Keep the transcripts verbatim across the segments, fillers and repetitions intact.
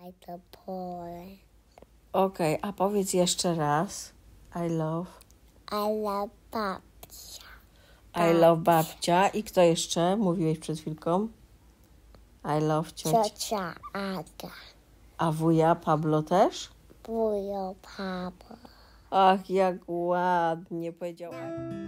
like the pole. Okej, okay, a powiedz jeszcze raz. I love. I love babcia. I love babcia. I kto jeszcze? Mówiłeś przed chwilką. I love ciocia. Ciocia Aga. A wuja Pablo też? Wujo Pablo. Ach, jak ładnie powiedziała.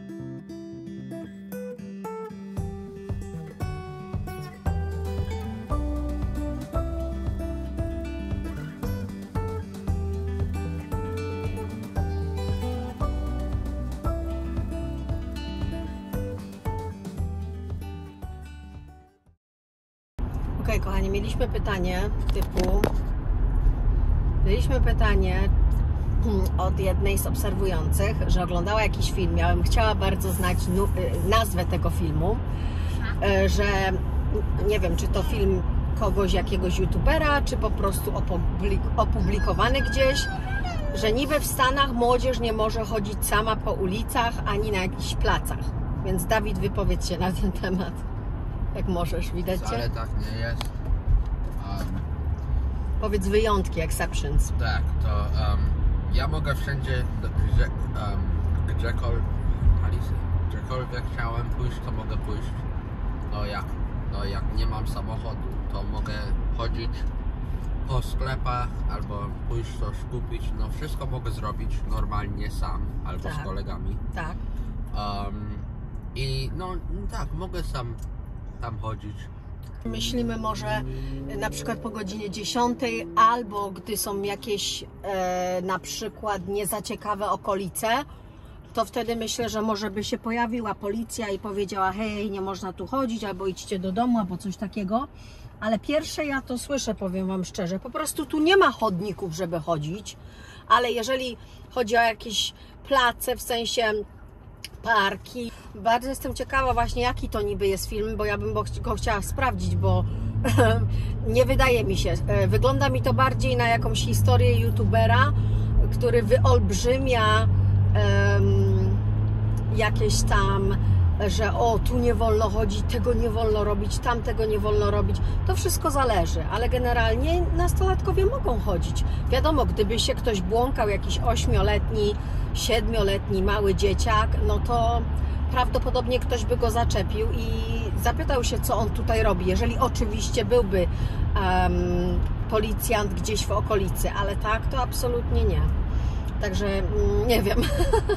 Okej, okay, kochani, mieliśmy pytanie typu... Mieliśmy pytanie od jednej z obserwujących, że oglądała jakiś film. Ja bym chciała bardzo znać nazwę tego filmu, że nie wiem, czy to film kogoś, jakiegoś youtubera, czy po prostu opublikowany gdzieś, że niby w Stanach młodzież nie może chodzić sama po ulicach, ani na jakichś placach. Więc Dawid, wypowiedz się na ten temat. Jak możesz, widać cię? Ale tak nie jest. Um, Powiedz wyjątki, exceptions. tak, to um, ja mogę wszędzie, gdzie, um, gdziekolwiek, gdziekolwiek chciałem pójść, to mogę pójść. No jak, no jak nie mam samochodu, to mogę chodzić po sklepach albo pójść coś kupić. No wszystko mogę zrobić normalnie sam albo tak. z kolegami. Tak. Um, I no tak, mogę sam tam chodzić. Myślimy może na przykład po godzinie dziesiątej albo gdy są jakieś e, na przykład niezaciekawe okolice, to wtedy myślę, że może by się pojawiła policja i powiedziała: hej, nie można tu chodzić, albo idźcie do domu, albo coś takiego. Ale pierwsze ja to słyszę, powiem wam szczerze, po prostu tu nie ma chodników, żeby chodzić, ale jeżeli chodzi o jakieś place, w sensie parki. Bardzo jestem ciekawa właśnie, jaki to niby jest film, bo ja bym go chciała sprawdzić, bo nie wydaje mi się. Wygląda mi to bardziej na jakąś historię youtubera, który wyolbrzymia um, jakieś tam, że o, tu nie wolno chodzić, tego nie wolno robić, tamtego nie wolno robić. To wszystko zależy, ale generalnie nastolatkowie mogą chodzić. Wiadomo, gdyby się ktoś błąkał, jakiś ośmioletni, siedmioletni mały dzieciak, no to prawdopodobnie ktoś by go zaczepił i zapytał się, co on tutaj robi. Jeżeli oczywiście byłby um, policjant gdzieś w okolicy, ale tak, to absolutnie nie. Także mm, nie wiem.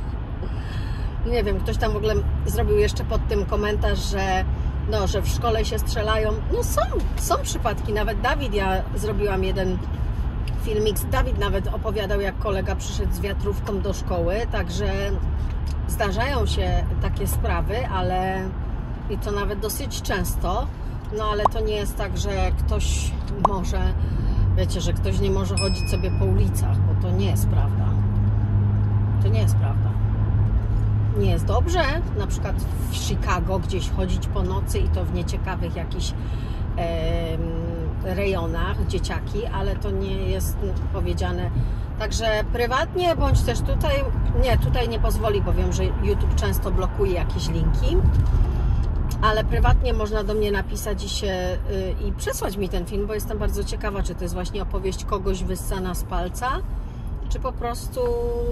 Nie wiem, ktoś tam w ogóle zrobił jeszcze pod tym komentarz, że, no, że w szkole się strzelają. No są, są przypadki. Nawet Dawid, ja zrobiłam jeden filmik, Dawid nawet opowiadał, jak kolega przyszedł z wiatrówką do szkoły, także zdarzają się takie sprawy, ale i to nawet dosyć często, no ale to nie jest tak, że ktoś może, wiecie, że ktoś nie może chodzić sobie po ulicach, bo to nie jest prawda. To nie jest prawda. Nie jest dobrze, na przykład w Chicago gdzieś chodzić po nocy i to w nieciekawych jakichś e, rejonach, dzieciaki, ale to nie jest powiedziane. Także prywatnie, bądź też tutaj, nie, tutaj nie pozwoli, bo wiem, że YouTube często blokuje jakieś linki, ale prywatnie można do mnie napisać i się y, i przesłać mi ten film, bo jestem bardzo ciekawa, czy to jest właśnie opowieść kogoś wyssana z palca, czy po prostu...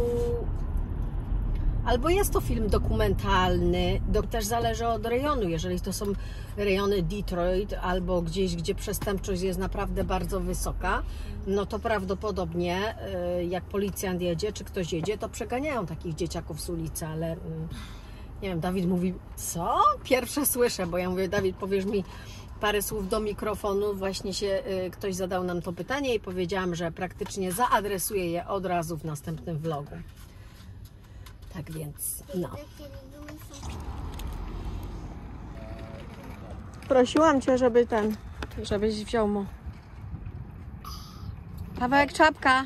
Albo jest to film dokumentalny, to też zależy od rejonu. Jeżeli to są rejony Detroit albo gdzieś, gdzie przestępczość jest naprawdę bardzo wysoka, no to prawdopodobnie jak policjant jedzie, czy ktoś jedzie, to przeganiają takich dzieciaków z ulicy, ale nie wiem, Dawid mówi, co? Pierwsze słyszę, bo ja mówię, Dawid, powiesz mi parę słów do mikrofonu. Właśnie się ktoś zadał nam to pytanie i powiedziałam, że praktycznie zaadresuję je od razu w następnym vlogu. Tak więc, no. Prosiłam cię, żeby ten, żebyś wziął mu kawałek czapka.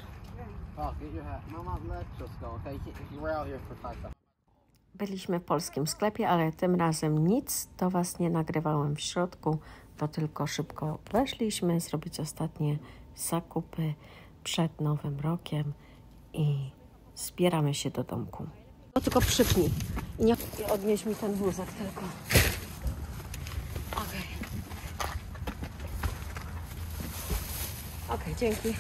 Byliśmy w polskim sklepie, ale tym razem nic do was nie nagrywałem w środku, bo tylko szybko weszliśmy zrobić ostatnie zakupy przed Nowym Rokiem i zbieramy się do domku. No tylko przypnij. Nie odnieś mi ten wózek tylko. Okej. Okej, dzięki.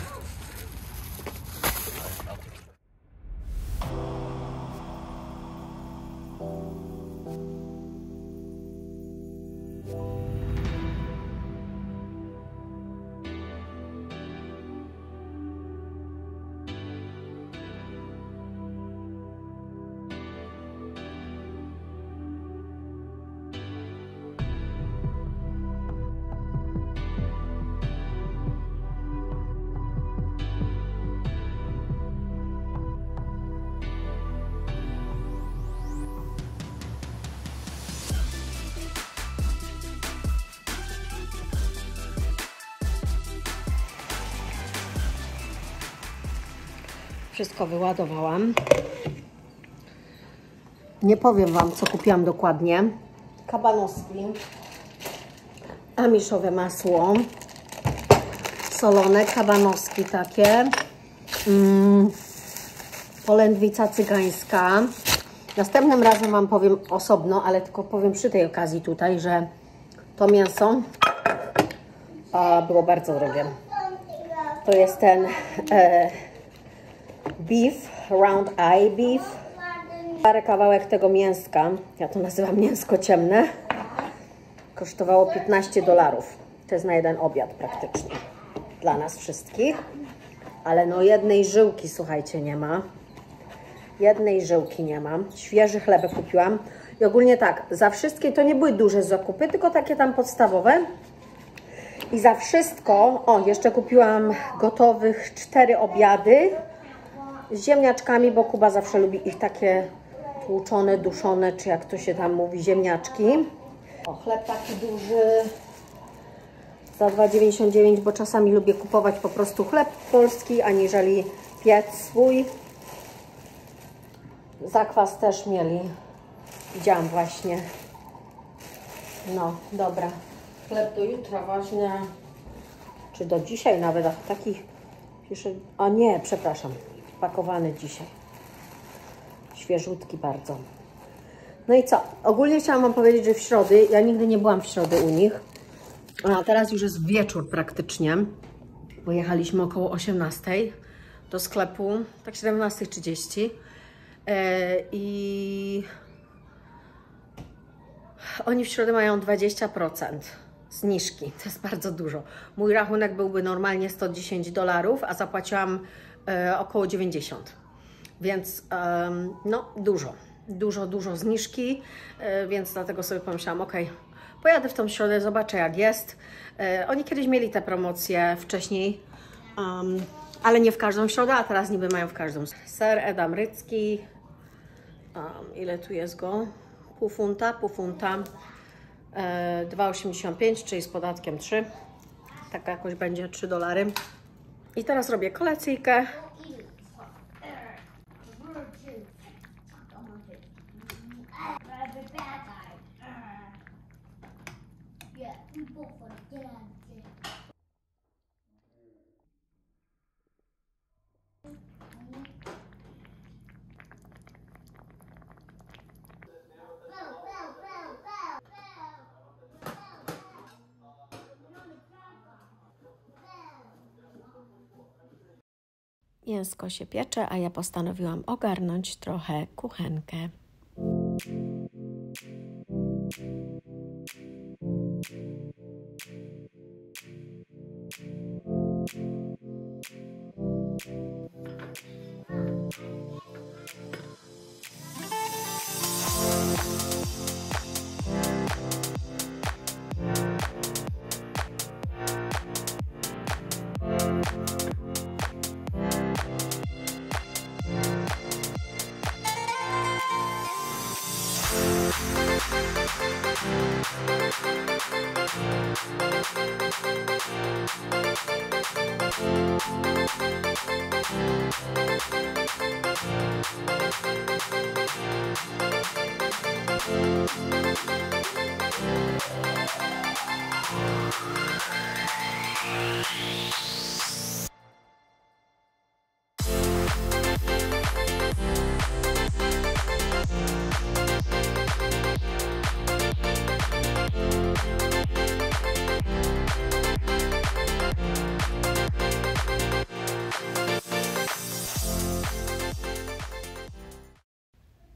Wszystko wyładowałam. Nie powiem Wam, co kupiłam dokładnie. Kabanoski, amiszowe masło, solone kabanoski takie, mm, polędwica cygańska. Następnym razem Wam powiem osobno, ale tylko powiem przy tej okazji tutaj, że to mięso a, było bardzo drogie. To jest ten e, beef, round eye beef. Parę kawałek tego mięska, ja to nazywam mięsko ciemne, kosztowało piętnaście dolarów. To jest na jeden obiad praktycznie dla nas wszystkich. Ale no jednej żyłki, słuchajcie, nie ma. Jednej żyłki nie ma. Świeży chlebek kupiłam. I ogólnie tak, za wszystkie, to nie były duże zakupy, tylko takie tam podstawowe. I za wszystko, o, jeszcze kupiłam gotowych cztery obiady z ziemniaczkami, bo Kuba zawsze lubi ich takie tłuczone, duszone, czy jak to się tam mówi, ziemniaczki. O, chleb taki duży za dwa dziewięćdziesiąt dziewięć, bo czasami lubię kupować po prostu chleb polski, aniżeli piec swój. Zakwas też mieli. Widziałam właśnie. No, dobra. Chleb do jutra, ważne. Czy do dzisiaj nawet, a takich pisze... O nie, przepraszam. Pakowany dzisiaj. Świeżutki bardzo. No i co? Ogólnie chciałam Wam powiedzieć, że w środy, ja nigdy nie byłam w środę u nich, a teraz już jest wieczór praktycznie, bo jechaliśmy około osiemnastej do sklepu, tak siedemnasta trzydzieści yy, i oni w środę mają dwadzieścia procent zniżki, to jest bardzo dużo. Mój rachunek byłby normalnie sto dziesięć dolarów, a zapłaciłam yy, około dziewięćdziesiąt. Więc um, no dużo, dużo, dużo zniżki, yy, więc dlatego sobie pomyślałam, ok, pojadę w tą środę, zobaczę jak jest. Yy, oni kiedyś mieli te promocje wcześniej, um, ale nie w każdą środę, a teraz niby mają w każdą. Ser Edam Rycki, um, ile tu jest go? Pół funta, pół funta, yy, dwa osiemdziesiąt pięć, czyli z podatkiem trzy, tak jakoś będzie trzy dolary. I teraz robię kolacyjkę. Mięsko się piecze, a ja postanowiłam ogarnąć trochę kuchenkę.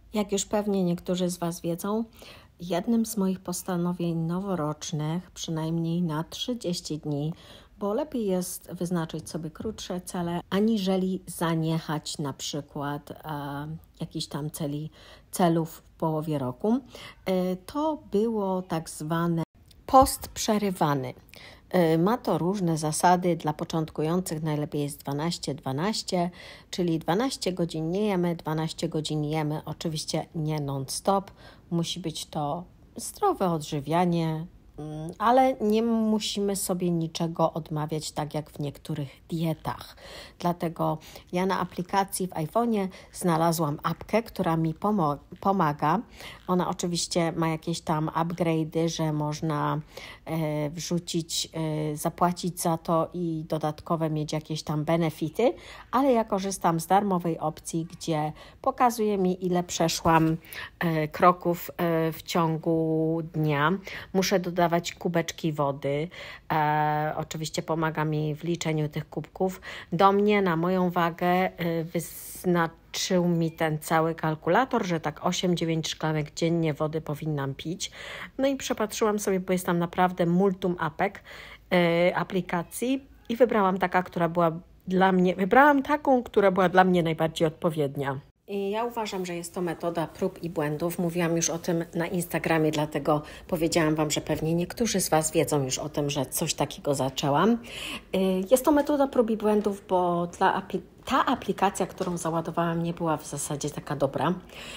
Jak już pewnie niektórzy z Was wiedzą, jednym z moich postanowień noworocznych, przynajmniej na trzydzieści dni, bo lepiej jest wyznaczyć sobie krótsze cele, aniżeli zaniechać na przykład e, jakichś tam celi, celów w połowie roku, e, to było tak zwane post przerywany. Ma to różne zasady. Dla początkujących najlepiej jest dwanaście dwanaście, czyli dwanaście godzin nie jemy, dwanaście godzin jemy. Oczywiście nie non-stop. Musi być to zdrowe odżywianie, ale nie musimy sobie niczego odmawiać, tak jak w niektórych dietach. Dlatego ja na aplikacji w iPhone'ie znalazłam apkę, która mi pomo- pomaga. Ona oczywiście ma jakieś tam upgrade'y, że można e, wrzucić, e, zapłacić za to i dodatkowe mieć jakieś tam benefity, ale ja korzystam z darmowej opcji, gdzie pokazuje mi, ile przeszłam e, kroków e, w ciągu dnia. Muszę dodawać kubeczki wody. E, oczywiście pomaga mi w liczeniu tych kubków. Do mnie na moją wagę e, wyznaczył mi ten cały kalkulator, że tak osiem dziewięć szklanek dziennie wody powinnam pić. No i przepatrzyłam sobie, bo jest tam naprawdę multum apek, e, aplikacji i wybrałam taka, która była dla mnie, wybrałam taką, która była dla mnie najbardziej odpowiednia. I ja uważam, że jest to metoda prób i błędów. Mówiłam już o tym na Instagramie, dlatego powiedziałam Wam, że pewnie niektórzy z Was wiedzą już o tym, że coś takiego zaczęłam. Jest to metoda prób i błędów, bo dla apli- ta aplikacja, którą załadowałam, nie była w zasadzie taka dobra.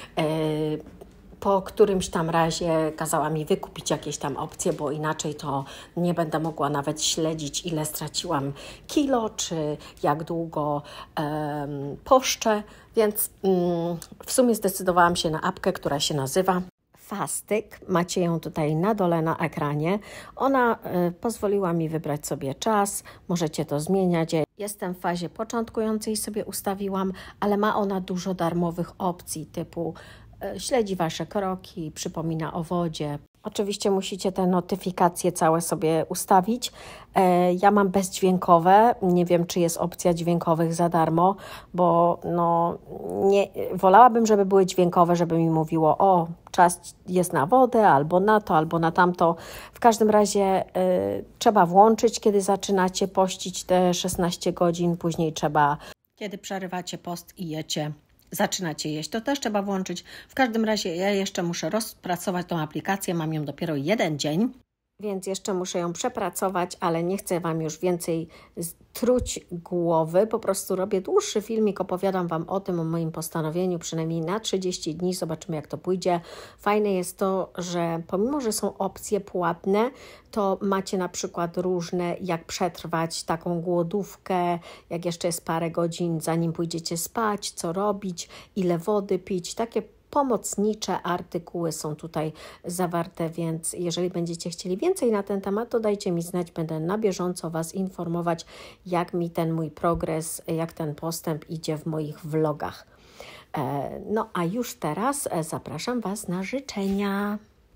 Po którymś tam razie kazała mi wykupić jakieś tam opcje, bo inaczej to nie będę mogła nawet śledzić, ile straciłam kilo, czy jak długo um, poszczę, więc um, w sumie zdecydowałam się na apkę, która się nazywa Fastic. Macie ją tutaj na dole na ekranie. Ona y, pozwoliła mi wybrać sobie czas, możecie to zmieniać. Jestem w fazie początkującej, sobie ustawiłam, ale ma ona dużo darmowych opcji typu śledzi Wasze kroki, przypomina o wodzie. Oczywiście musicie te notyfikacje całe sobie ustawić. Ja mam bezdźwiękowe, nie wiem, czy jest opcja dźwiękowych za darmo, bo no, nie, wolałabym, żeby były dźwiękowe, żeby mi mówiło, o, czas jest na wodę, albo na to, albo na tamto. W każdym razie y, trzeba włączyć, kiedy zaczynacie pościć te szesnaście godzin, później trzeba, kiedy przerywacie post i jecie, zaczynacie jeść, to też trzeba włączyć. W każdym razie ja jeszcze muszę rozpracować tą aplikację, mam ją dopiero jeden dzień, więc jeszcze muszę ją przepracować, ale nie chcę Wam już więcej truć głowy. Po prostu robię dłuższy filmik, opowiadam Wam o tym, o moim postanowieniu, przynajmniej na trzydzieści dni. Zobaczymy, jak to pójdzie. Fajne jest to, że pomimo, że są opcje płatne, to macie na przykład różne, jak przetrwać taką głodówkę, jak jeszcze jest parę godzin, zanim pójdziecie spać, co robić, ile wody pić, takie pomocnicze artykuły są tutaj zawarte, więc jeżeli będziecie chcieli więcej na ten temat, to dajcie mi znać, będę na bieżąco Was informować, jak mi ten mój progres, jak ten postęp idzie w moich vlogach. No a już teraz zapraszam Was na życzenia.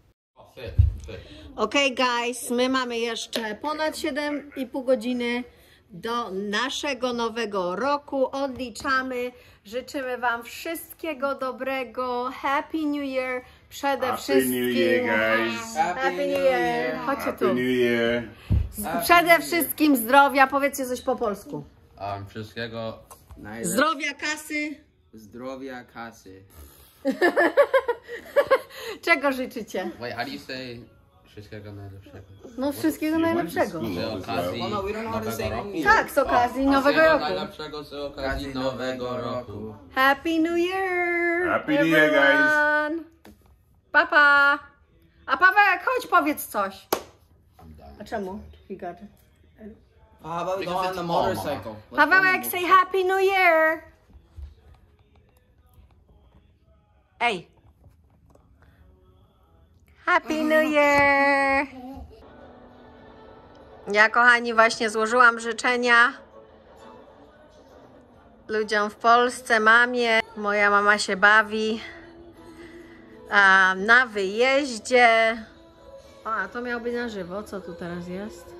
Ok, guys, my mamy jeszcze ponad siedem i pół godziny do naszego nowego roku. Odliczamy. Życzymy Wam wszystkiego dobrego. Happy New Year. Przede Happy wszystkim. New Year, guys. Happy New Year. Chodźcie Happy tu. New Year. Przede wszystkim zdrowia. Powiedzcie coś po polsku. Um, wszystkiego. Zdrowia, kasy. Zdrowia, kasy. Czego życzycie? Wait, how do you say wszystkiego najlepszego? No wszystkiego najlepszego. Z okazji Oh, no, we don't know how to nowego say roku. it. Tak, z okazji nowego Wszystkiego roku. najlepszego z okazji nowego roku. Happy New Year! Happy New Year, guys. everyone. Pa, pa! A Pawełek, chodź powiedz coś. A czemu? He got it. Uh, how about we go Because on it's the a ball, motorcycle? mama. Let's go on the Pawełek, say Happy New Year! Ej! Happy New Year! Ja, kochani, właśnie złożyłam życzenia ludziom w Polsce, mamie. Moja mama się bawi a, na wyjeździe. O, a to miało być na żywo. Co tu teraz jest?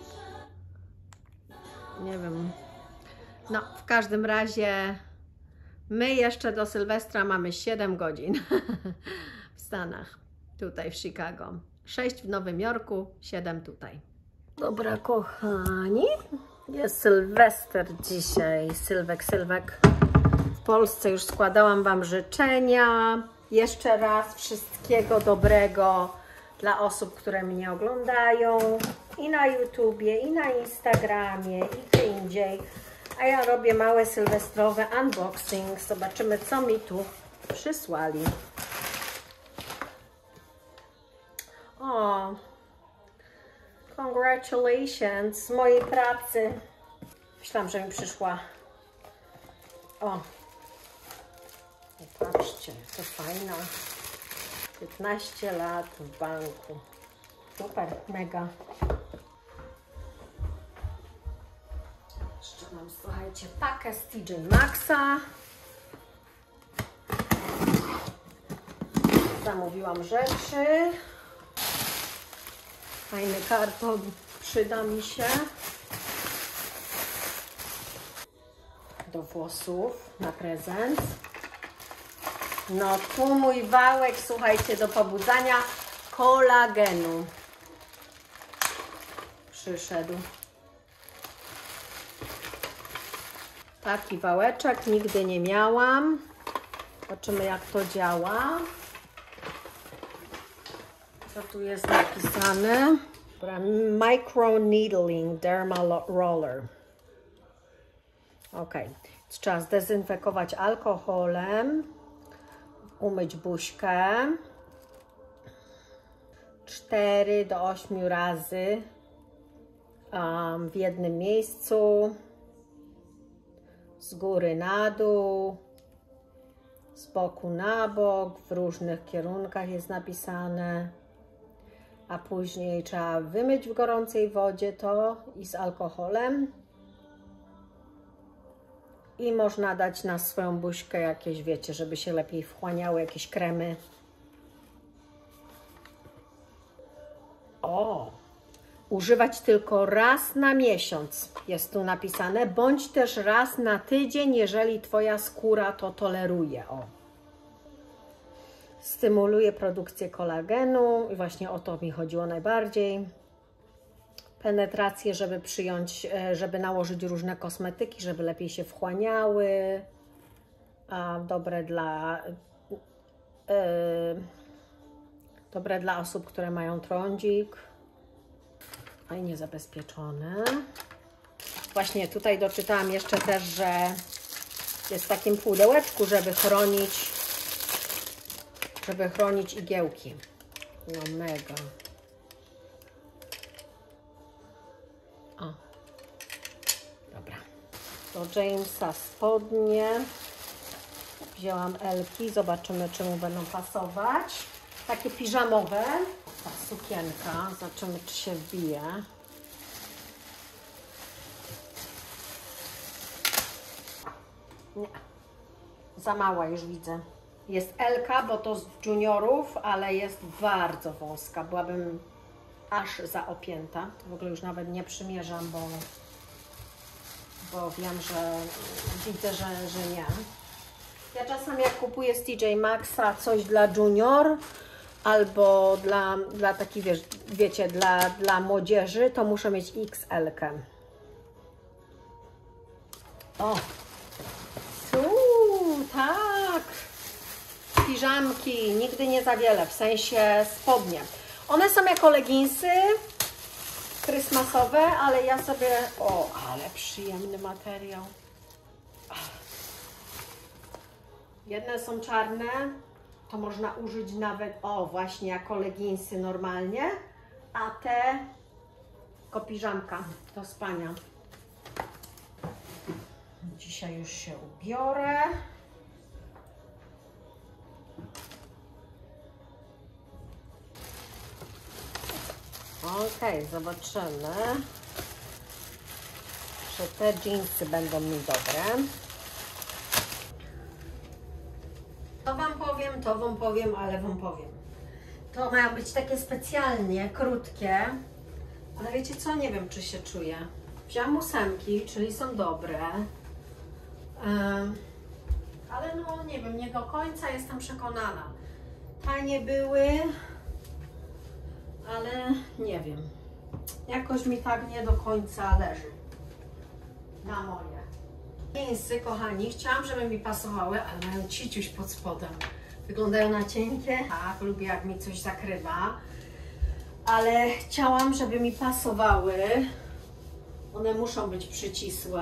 Nie wiem. No, w każdym razie My jeszcze do Sylwestra mamy siedem godzin w Stanach, tutaj w Chicago. sześć w Nowym Jorku, siedem tutaj. Dobra, kochani, jest Sylwester dzisiaj. Sylwek, Sylwek. W Polsce już składałam Wam życzenia. Jeszcze raz wszystkiego dobrego dla osób, które mnie oglądają i na YouTubie, i na Instagramie, i gdzie indziej. A ja robię małe sylwestrowe unboxing. Zobaczymy, co mi tu przysłali. O, congratulations z mojej pracy. Myślałam, że mi przyszła. O, patrzcie, to fajna. piętnaście lat w banku. Super, mega. Jeszcze mam, słuchajcie, pakę z T J Maxxa. Zamówiłam rzeczy. Fajny karton, przyda mi się. Do włosów na prezent. No tu mój wałek, słuchajcie, do pobudzania kolagenu przyszedł. Taki wałeczek nigdy nie miałam. Zobaczymy, jak to działa. Co tu jest napisane? Micro Needling Derma Roller. Ok, trzeba zdezynfekować alkoholem, umyć buźkę cztery do ośmiu razy um, w jednym miejscu, z góry na dół, z boku na bok, w różnych kierunkach jest napisane, a później trzeba wymyć w gorącej wodzie to i z alkoholem. I można dać na swoją buźkę jakieś, wiecie, żeby się lepiej wchłaniały, jakieś kremy. O! Używać tylko raz na miesiąc, jest tu napisane, bądź też raz na tydzień, jeżeli Twoja skóra to toleruje. O! Stymuluje produkcję kolagenu i właśnie o to mi chodziło najbardziej. Penetrację, żeby przyjąć, żeby nałożyć różne kosmetyki, żeby lepiej się wchłaniały. A dobre dla yy, dobre dla osób, które mają trądzik. Fajnie zabezpieczone. Właśnie tutaj doczytałam jeszcze też, że jest w takim pudełeczku, żeby chronić żeby chronić igiełki. No mega. O, dobra. Do Jamesa spodnie. Wzięłam Elki. Zobaczymy, czy mu będą pasować. Takie piżamowe. Ta sukienka. Zobaczymy, czy się wbije. Nie. Za mała już widzę. Jest Elka, bo to z juniorów, ale jest bardzo wąska. Byłabym aż zaopięta. To w ogóle już nawet nie przymierzam, bo, bo wiem, że widzę, że, że nie. Ja czasami jak kupuję z T J Maxxa coś dla junior albo dla, dla takich, wiesz, wiecie, dla, dla młodzieży, to muszę mieć X L-kę. O! Uuu, tak! Piżamki, nigdy nie za wiele, w sensie spodnie. One są jako leginsy krysmasowe, ale ja sobie... O, ale przyjemny materiał. Jedne są czarne, to można użyć nawet, o, właśnie jako leginsy normalnie, a te jako piżamka do spania. Dzisiaj już się ubiorę. Ok, zobaczymy, czy te dżinsy będą mi dobre. To Wam powiem, to Wam powiem, ale Wam powiem. To mają być takie specjalnie krótkie, ale wiecie co? Nie wiem, czy się czuję. Wziąłam ósemki, czyli są dobre. Ale no nie wiem, nie do końca jestem przekonana. Tanie były, ale nie wiem. Jakoś mi tak nie do końca leży na moje. Jeansy, kochani, chciałam, żeby mi pasowały, ale mają ciciuś pod spodem. Wyglądają na cienkie. Tak, lubię jak mi coś zakrywa. Ale chciałam, żeby mi pasowały. One muszą być przycisłe.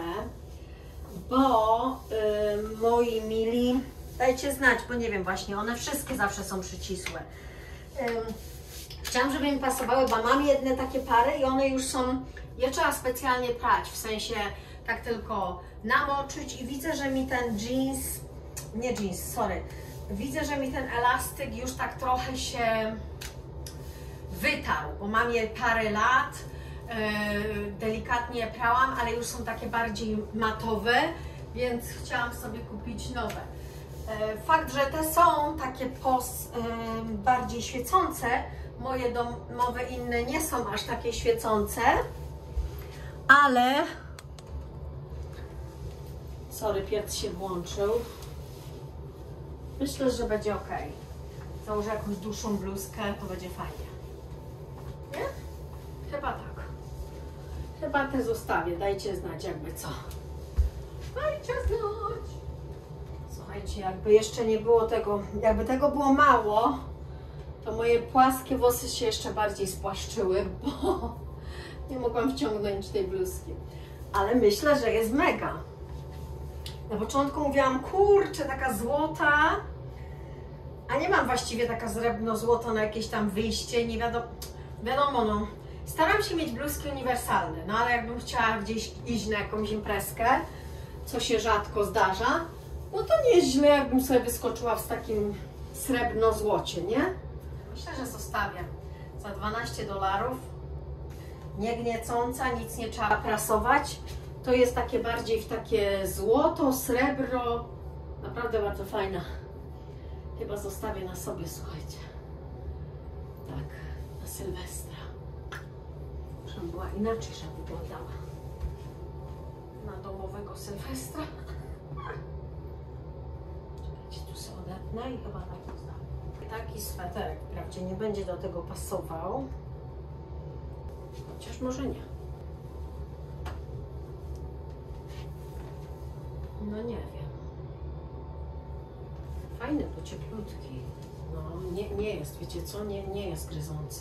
Bo yy, moi mili, dajcie znać, bo nie wiem właśnie, one wszystkie zawsze są przycisłe. Yy, chciałam, żeby mi pasowały, bo mam jedne takie pary i one już są, je trzeba specjalnie prać, w sensie tak tylko namoczyć i widzę, że mi ten jeans, nie jeans, sorry, widzę, że mi ten elastyk już tak trochę się wytarł, bo mam je parę lat. Yy, delikatnie je prałam, ale już są takie bardziej matowe, więc chciałam sobie kupić nowe. Yy, fakt, że te są takie pos, yy, bardziej świecące, moje domowe inne nie są aż takie świecące, ale sorry, piec się włączył. Myślę, że będzie ok. Założę jakąś dłuższą bluzkę, to będzie fajnie. Nie? Chyba tak. Chyba te zostawię, dajcie znać jakby co. Dajcie znać. Słuchajcie, jakby jeszcze nie było tego, jakby tego było mało, to moje płaskie włosy się jeszcze bardziej spłaszczyły, bo nie mogłam wciągnąć tej bluzki. Ale myślę, że jest mega. Na początku mówiłam, kurczę, taka złota, a nie mam właściwie taka srebrno-złota na jakieś tam wyjście, nie wiadomo, wiadomo no. Staram się mieć bluzki uniwersalne, no ale jakbym chciała gdzieś iść na jakąś imprezkę, co się rzadko zdarza, no to nie jest źle, jakbym sobie wyskoczyła w takim srebrno-złocie, nie? Myślę, że zostawię za dwanaście dolarów. Nie gniecąca, nic nie trzeba prasować. To jest takie bardziej w takie złoto, srebro. Naprawdę bardzo fajna. Chyba zostawię na sobie, słuchajcie. Tak, na Sylwestra. Żeby była inaczej, żeby wyglądała. Na domowego Sylwestra. Czekajcie, tu sobie odetnę i chyba tak zostawię. Taki sweterek wprawdzie nie będzie do tego pasował. Chociaż może nie. No nie wiem. Fajny, bo cieplutki. No nie, nie jest, wiecie co? Nie, nie jest gryzący.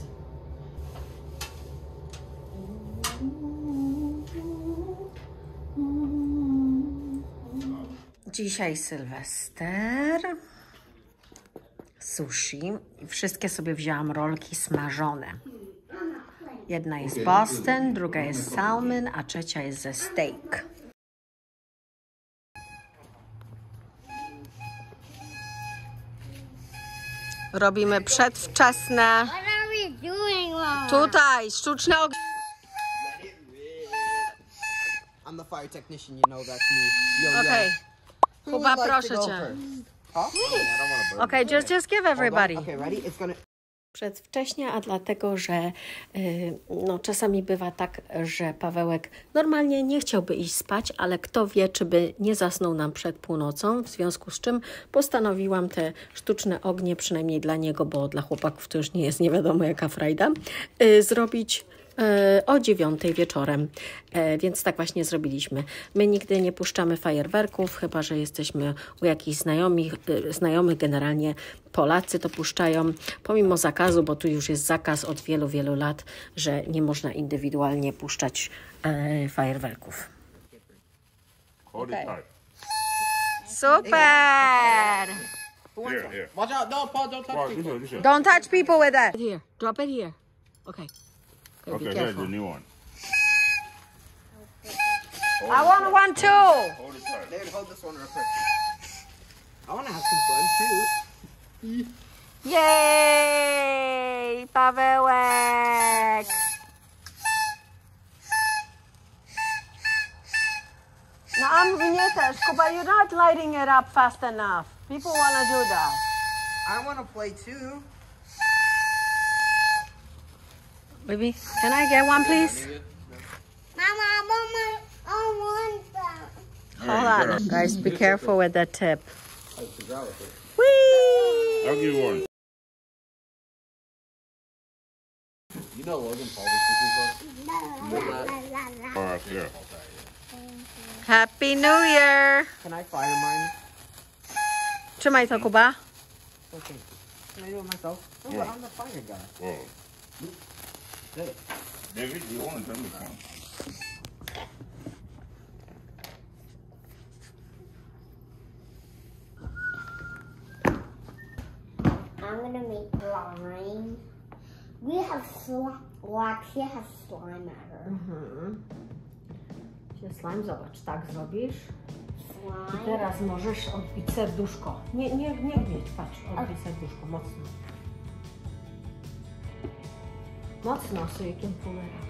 Dzisiaj Sylwester. Sushi. Wszystkie sobie wzięłam rolki smażone. Jedna jest Boston, druga jest salmon, a trzecia jest ze steak. Robimy przedwczesne. What are we doing, Mom? Tutaj sztuczne ognisko. I'm the fire technician, you know that's me. Yo, yo. Okej. Who Kuba, would like proszę to go cię. first? Huh? Okej, just, just give everybody. Okay, ready? It's gonna... Przedwcześnie, a dlatego, że yy, no, czasami bywa tak, że Pawełek normalnie nie chciałby iść spać, ale kto wie, czy by nie zasnął nam przed północą, w związku z czym postanowiłam te sztuczne ognie, przynajmniej dla niego, bo dla chłopaków to już nie jest nie wiadomo jaka frajda, yy, zrobić o dziewiątej wieczorem, więc tak właśnie zrobiliśmy. My nigdy nie puszczamy fajerwerków, chyba że jesteśmy u jakichś znajomych, znajomych, generalnie Polacy to puszczają, pomimo zakazu, bo tu już jest zakaz od wielu, wielu lat, że nie można indywidualnie puszczać fajerwerków. Okay. Super! Here, here. Watch out, no, Paul, don't touch Wow, people. this one, this one. Don't touch people with that. Here, drop it here. Okay. Okay, there's the new one. I want one too. Hold it tight. David, hold this one real quick. I want to have some fun too. Yay! Pawełek! No, I'm mnie też, Kuba, you're not lighting it up fast enough. People want to do that. I want to play too. Baby, can I get one, please? Mama, I want my, I want that. Hold on. Guys, be careful with the tip. Whee! I'll give you one. You know Logan Paul was fishing for? All right, yeah. Happy New Year! Can I fire mine? Trzymaj to, Kuba. Okay. Can I do it myself? Oh, Yeah. I'm the fire guy. Whoa. Good. David, you want to turn this on? I'm gonna make slime. We have slime. Waxia has slime matter. Mhm. Się slime, zobacz, tak zrobisz. I Slime. teraz możesz odbić serduszko. Nie, nie, nie gnieć, patrz, odbij serduszko, mocno. Mocno, so you can pull it out.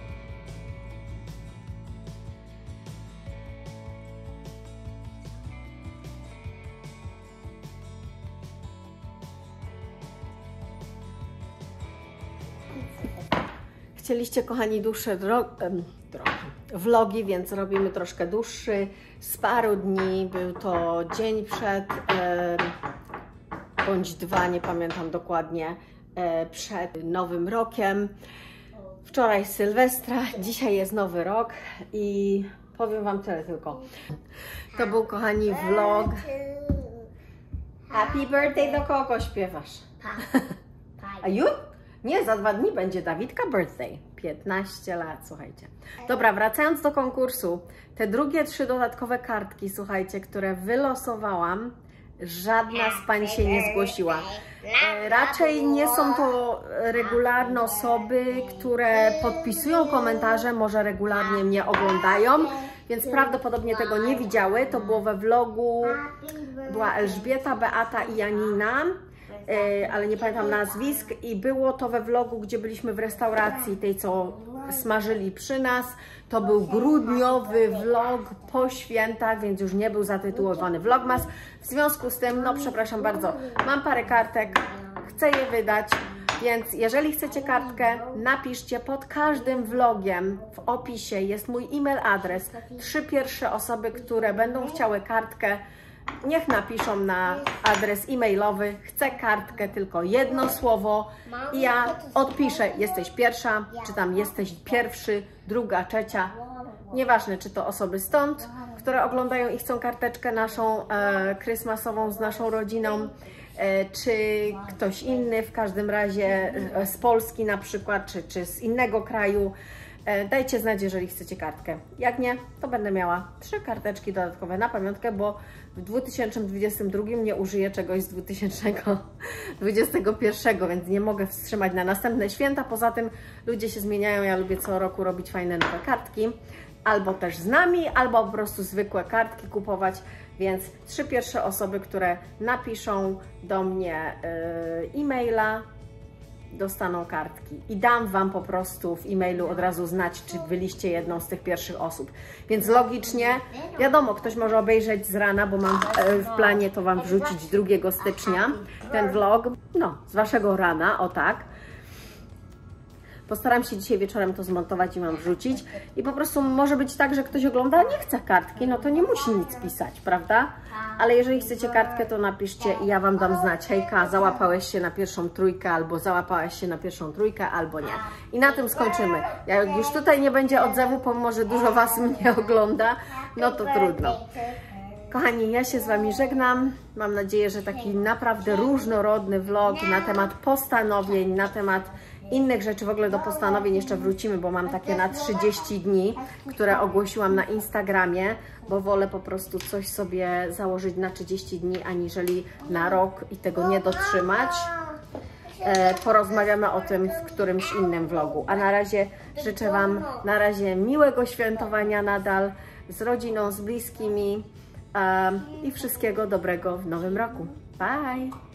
Chcieliście, kochani, dłuższe dro em, drogi, vlogi, więc robimy troszkę dłuższy, z paru dni. Był to dzień przed, e, bądź dwa, nie pamiętam dokładnie, e, przed Nowym Rokiem. Wczoraj Sylwestra, dzisiaj jest Nowy Rok i powiem Wam tyle tylko. To był, kochani, vlog. Happy birthday, do kogo śpiewasz? A już? Nie, za dwa dni będzie Dawidka birthday. piętnaście lat, słuchajcie. Dobra, wracając do konkursu. Te drugie trzy dodatkowe kartki, słuchajcie, które wylosowałam, żadna z pań się nie zgłosiła. E, raczej nie są to regularne osoby, które podpisują komentarze, może regularnie mnie oglądają, więc prawdopodobnie tego nie widziały. To było we vlogu, była Elżbieta, Beata i Janina. Ale nie pamiętam nazwisk, i było to we vlogu, gdzie byliśmy w restauracji tej, co smażyli przy nas. To był grudniowy vlog po świętach, więc już nie był zatytułowany Vlogmas. W związku z tym, no przepraszam bardzo, mam parę kartek, chcę je wydać, więc jeżeli chcecie kartkę, napiszcie pod każdym vlogiem, w opisie jest mój e-mail adres. Trzy pierwsze osoby, które będą chciały kartkę, niech napiszą na adres e-mailowy, chcę kartkę, tylko jedno słowo i ja odpiszę, jesteś pierwsza, czy tam jesteś pierwszy, druga, trzecia. Nieważne, czy to osoby stąd, które oglądają i chcą karteczkę naszą e, krysmasową z naszą rodziną, e, czy ktoś inny, w każdym razie e, z Polski na przykład, czy, czy z innego kraju. Dajcie znać, jeżeli chcecie kartkę. Jak nie, to będę miała trzy karteczki dodatkowe na pamiątkę, bo w dwa tysiące dwudziestym drugim nie użyję czegoś z dwa tysiące dwudziestego pierwszego, więc nie mogę wstrzymać na następne święta. Poza tym ludzie się zmieniają, ja lubię co roku robić fajne nowe kartki. Albo też z nami, albo po prostu zwykłe kartki kupować. Więc trzy pierwsze osoby, które napiszą do mnie yy, e-maila, dostaną kartki i dam Wam po prostu w e-mailu od razu znać, czy byliście jedną z tych pierwszych osób. Więc logicznie, wiadomo, ktoś może obejrzeć z rana, bo mam w planie to Wam wrzucić drugiego stycznia, ten vlog, no, z Waszego rana, o tak. Postaram się dzisiaj wieczorem to zmontować i Wam wrzucić. I po prostu może być tak, że ktoś ogląda, nie chce kartki, no to nie musi nic pisać, prawda? Ale jeżeli chcecie kartkę, to napiszcie i ja Wam dam znać. Hejka, załapałeś się na pierwszą trójkę, albo załapałaś się na pierwszą trójkę, albo nie. I na tym skończymy. Jak już tutaj nie będzie odzewu, pomimo że dużo Was mnie ogląda, no to trudno. Kochani, ja się z Wami żegnam. Mam nadzieję, że taki naprawdę różnorodny vlog na temat postanowień, na temat innych rzeczy, w ogóle do postanowień jeszcze wrócimy, bo mam takie na trzydzieści dni, które ogłosiłam na Instagramie, bo wolę po prostu coś sobie założyć na trzydzieści dni, aniżeli na rok i tego nie dotrzymać. E, porozmawiamy o tym w którymś innym vlogu. A na razie życzę Wam na razie miłego świętowania nadal z rodziną, z bliskimi e, i wszystkiego dobrego w nowym roku. Bye!